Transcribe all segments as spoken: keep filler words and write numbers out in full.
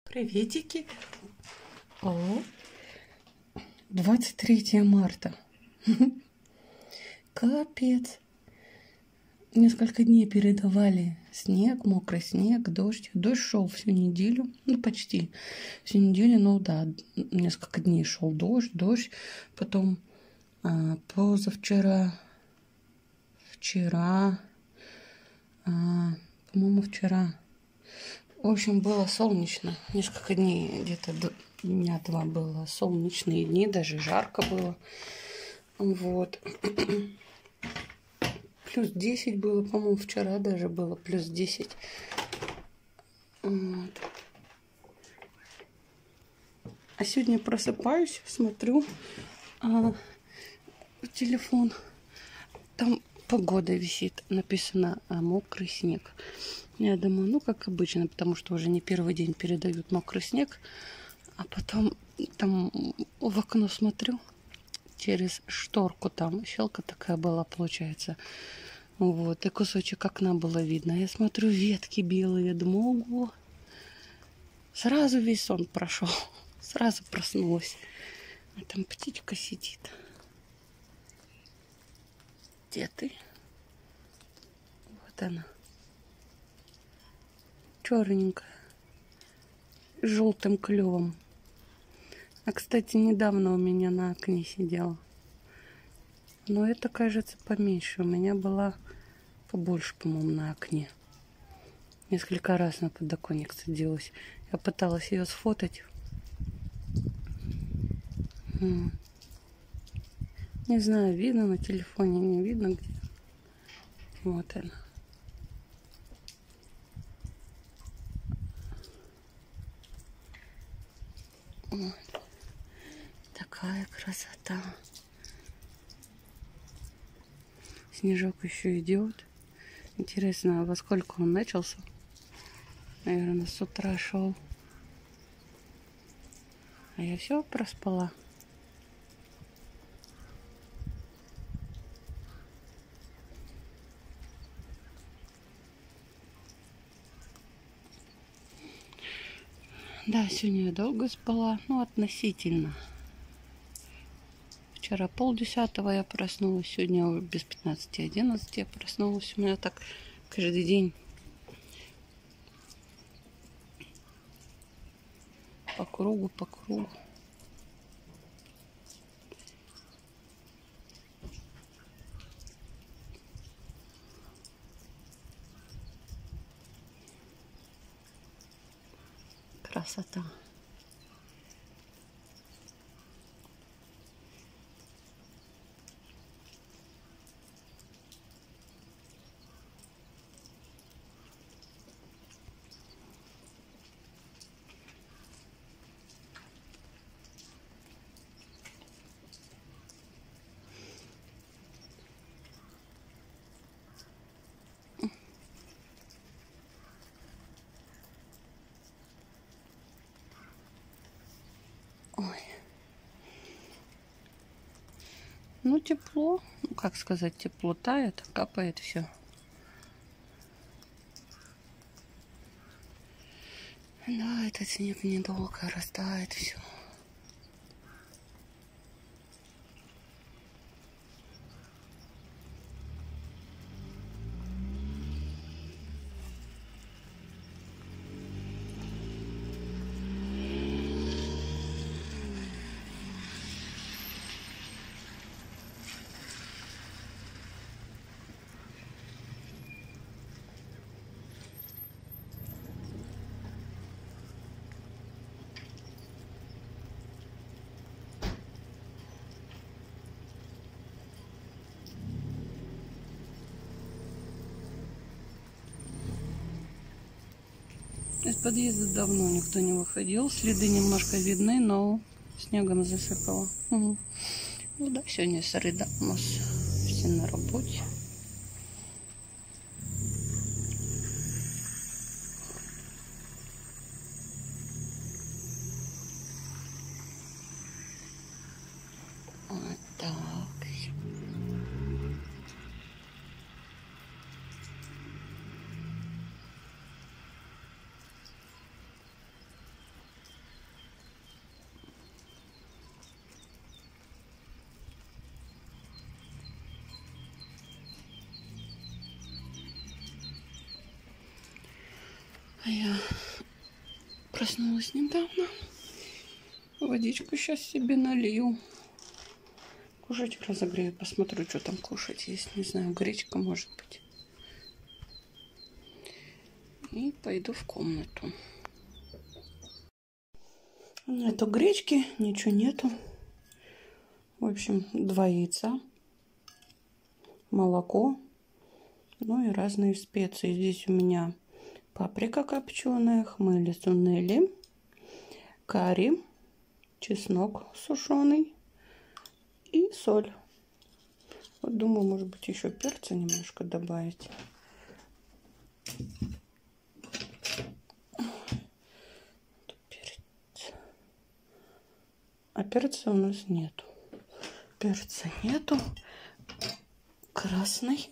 Приветики. О, двадцать третье марта. Капец. Несколько дней передавали снег, мокрый снег, дождь. Дождь шел всю неделю, ну почти всю неделю, ну да, несколько дней шел дождь, дождь. Потом а, позавчера, вчера, а, по-моему, вчера. В общем, было солнечно. Несколько дней, где-то дня два было солнечные дни, даже жарко было. Вот. Плюс десять было, по-моему, вчера даже было плюс десять. Вот. А сегодня просыпаюсь, смотрю а, в телефон. Там погода висит, написано а, мокрый снег. Я думаю, ну, как обычно, потому что уже не первый день передают мокрый снег. А потом там в окно смотрю, через шторку там щелка такая была, получается. Вот, и кусочек окна было видно. Я смотрю, ветки белые, я думаю, ого. Сразу весь сон прошел. Сразу проснулась. А там птичка сидит. Где ты? Вот она. Черненькая. С желтым клювом. А, кстати, недавно у меня на окне сидела. Но это, кажется, поменьше. У меня была побольше, по-моему, на окне. Несколько раз на подоконник садилась. Я пыталась ее сфотать. Не знаю, видно на телефоне, не видно где. Вот она. Вот. Такая красота. Снежок еще идет. Интересно, во сколько он начался? Наверное, с утра шел. А я все проспала. Да, сегодня я долго спала, ну, относительно. Вчера полдесятого я проснулась, сегодня без пятнадцати одиннадцати я проснулась. У меня так каждый день. По кругу, по кругу. Красота. Ой. Ну, тепло. Ну, как сказать, тепло тает, капает все. Да, этот снег недолго растает все. Из подъезда давно никто не выходил. Следы немножко видны, но снегом засыпало. Угу. Ну да, сегодня среда у нас. Все на работе. Вот так. А я проснулась недавно. Водичку сейчас себе налью. Кушать разогрею. Посмотрю, что там кушать есть. Не знаю, гречка может быть. И пойду в комнату. Нету гречки, ничего нету. В общем, два яйца, молоко, ну и разные специи. Здесь у меня паприка копченая, хмели сунели, карри, чеснок сушеный и соль. Вот думаю, может быть, еще перца немножко добавить. Перец. А перца у нас нету. Перца нету. Красный.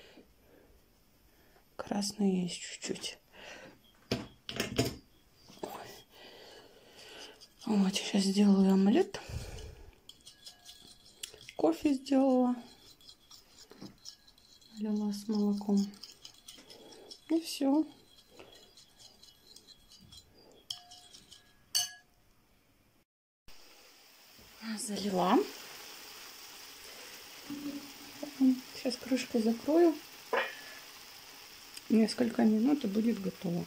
Красный есть чуть-чуть. Вот, сейчас сделаю омлет. Кофе сделала. Лила с молоком. И все. Залила. Сейчас крышкой закрою. Несколько минут и будет готово.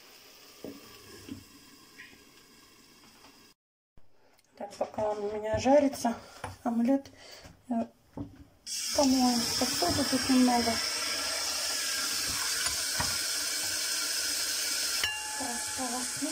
Так, пока он у меня жарится, омлет, я помою посуду тут немного. Располосну.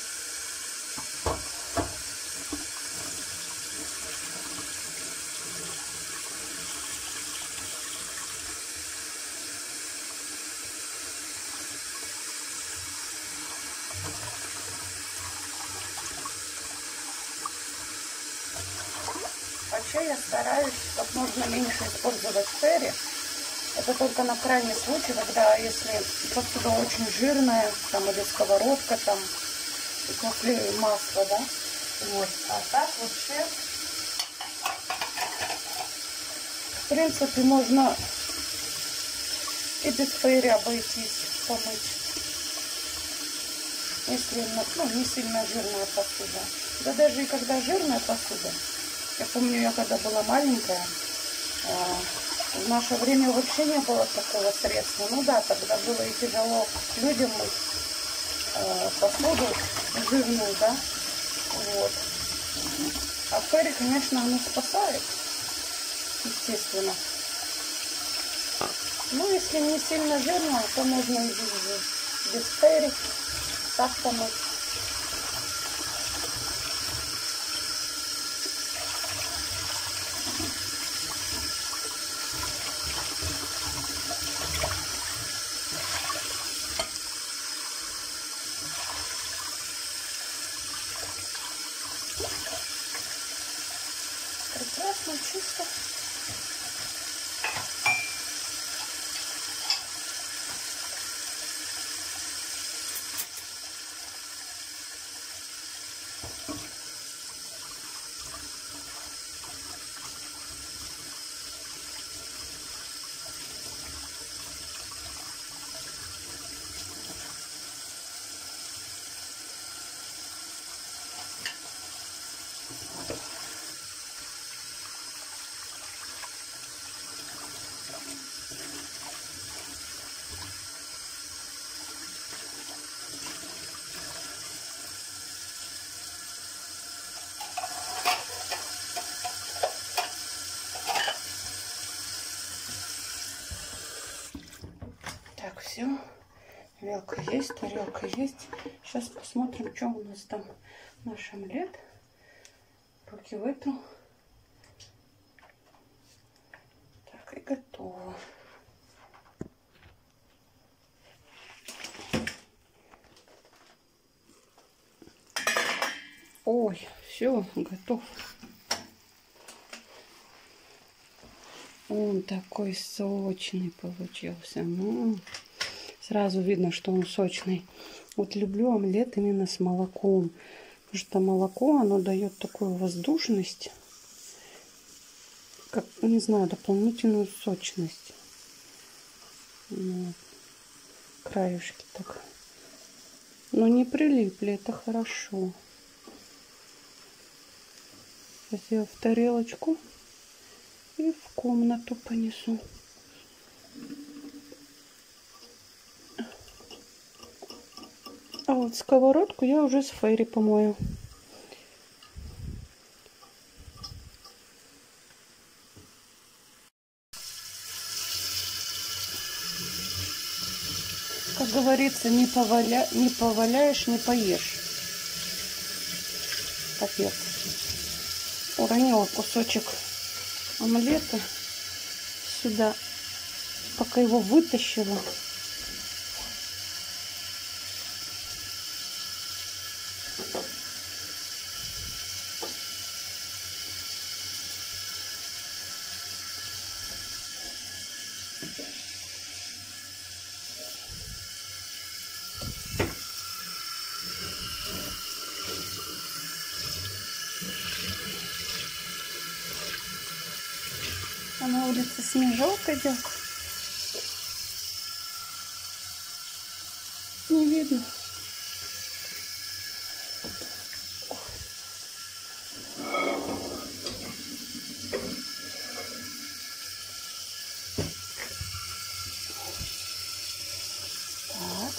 Вообще я стараюсь как можно меньше использовать ферри. Это только на крайний случай, когда если посуда очень жирная, там или сковородка, там или масло, да. Вот. А так вообще, в принципе, можно и без ферри обойтись, помыть. Если ну, не сильно жирная посуда. Да даже и когда жирная посуда. Я помню, я когда была маленькая, в наше время вообще не было такого средства. Ну да, тогда было и тяжело людям мыть посуду жирную, да. Вот. А ферри, конечно, оно спасает, естественно. Ну, если не сильно жирно, то можно и без, без ферри так помыть. Прекрасно, чисто. Так, все. Вилка есть, тарелка есть. Сейчас посмотрим, что у нас там наш омлет. Руки вытру. Так, и готово. Ой, все, готов. Он такой сочный получился. Ну, сразу видно, что он сочный. Вот люблю омлет именно с молоком. Потому что молоко, оно дает такую воздушность. Как, не знаю, дополнительную сочность. Вот. Краюшки так Но не прилипли, это хорошо. Сейчас я в тарелочку и в комнату понесу. А вот сковородку я уже с фейри помою. Как говорится, не, поваля... не поваляешь, не поешь. Капец. Уронила кусочек омлета сюда, пока его вытащила. А на улице снежок идет. Не видно. Так.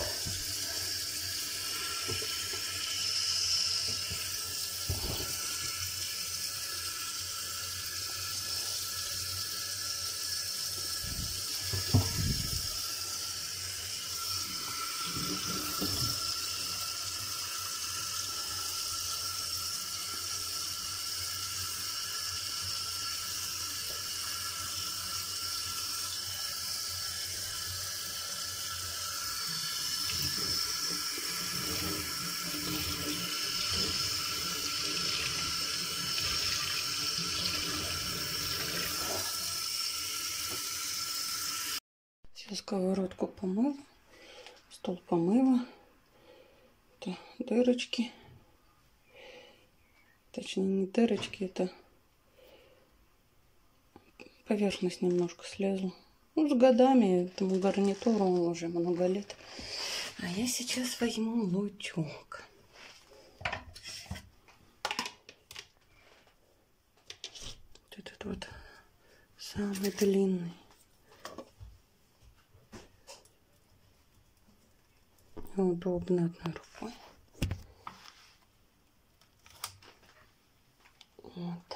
Сейчас сковородку помыла, стол помыла. Это дырочки. Точнее, не дырочки, это поверхность немножко слезла. Ну, с годами этому гарнитуру уже много лет. А я сейчас возьму лучок. Вот этот вот самый длинный. Удобно одной рукой. Вот.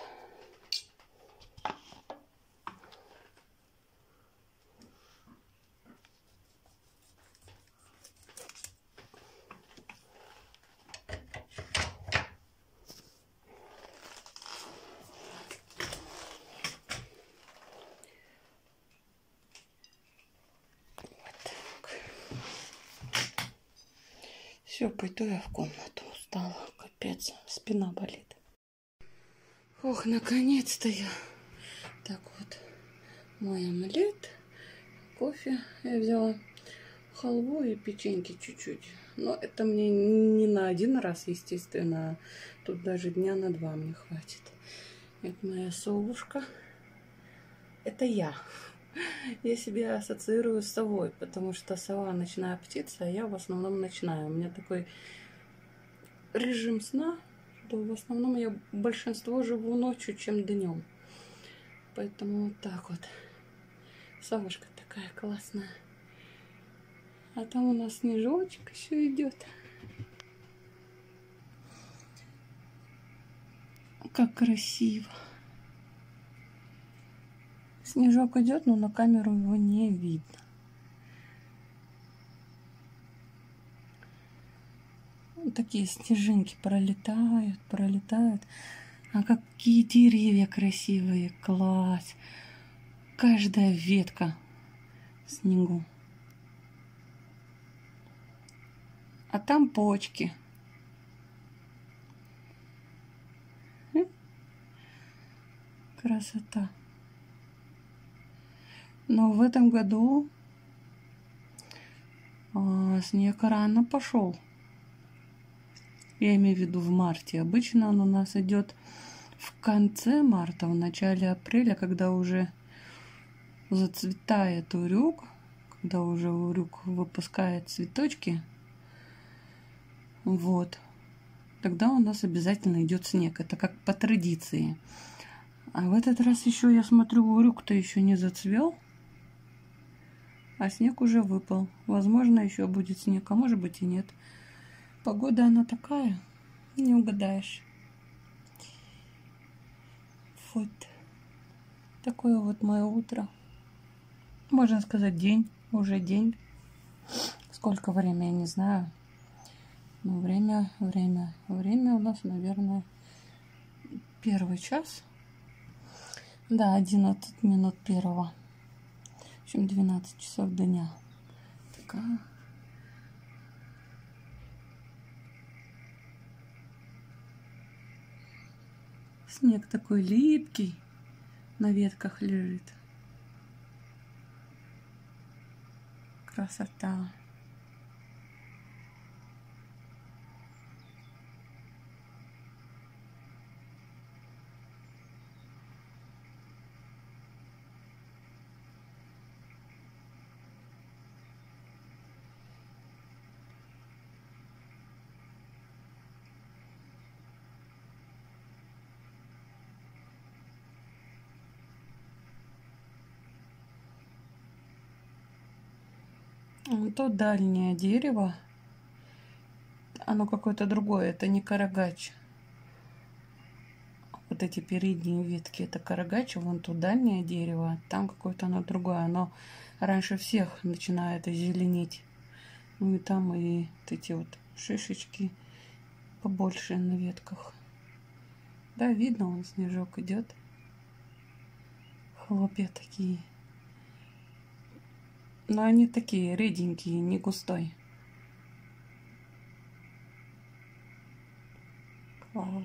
Все, пойду я в комнату. Устала, капец, спина болит. Ох, наконец-то я. Так вот, мой омлет, кофе я взяла, халву и печеньки чуть-чуть. Но это мне не на один раз, естественно. Тут даже дня на два мне хватит. Это моя совушка. Это я. Я себя ассоциирую с совой, потому что сова ночная птица, а я в основном ночная. У меня такой режим сна, что в основном я большинство живу ночью, чем днем. Поэтому вот так вот. Совушка такая классная. А там у нас снежочек еще идет. Как красиво. Снежок идет, но на камеру его не видно. Вот такие снежинки пролетают, пролетают. А какие деревья красивые, класс. Каждая ветка в снегу. А там почки. Красота. Но в этом году а, снег рано пошел. Я имею в виду в марте. Обычно он у нас идет в конце марта, в начале апреля, когда уже зацветает урюк, когда уже урюк выпускает цветочки. Вот. Тогда у нас обязательно идет снег. Это как по традиции. А в этот раз еще, я смотрю, урюк-то еще не зацвел. А снег уже выпал. Возможно, еще будет снег, а может быть и нет. Погода она такая, не угадаешь. Вот. Такое вот мое утро. Можно сказать, день. Уже день. Сколько время, я не знаю. Ну, время, время, время у нас, наверное, первый час. Да, одиннадцать минут первого. В общем, двенадцать часов дня. Такая. Снег такой липкий, на ветках лежит. Красота. То дальнее дерево, оно какое-то другое, это не карагач. Вот эти передние ветки, это карагач, вон то дальнее дерево, там какое-то оно другое, оно раньше всех начинает зеленеть. Ну и там и вот эти вот шишечки побольше на ветках. Да, видно, вон снежок идет. Хлопья такие. Но они такие реденькие, не густой. Класс.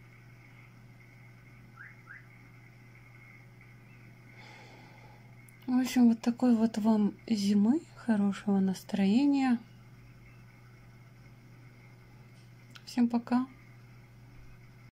В общем, вот такой вот вам зимы, хорошего настроения. Всем пока.